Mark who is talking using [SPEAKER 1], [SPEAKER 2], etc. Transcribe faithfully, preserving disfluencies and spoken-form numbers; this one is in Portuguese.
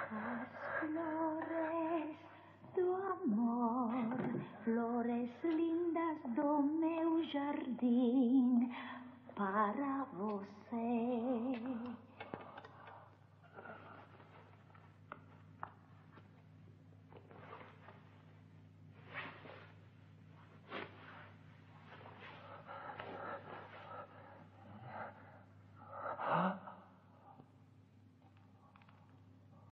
[SPEAKER 1] As flores do amor, flores lindas do meu jardim, para você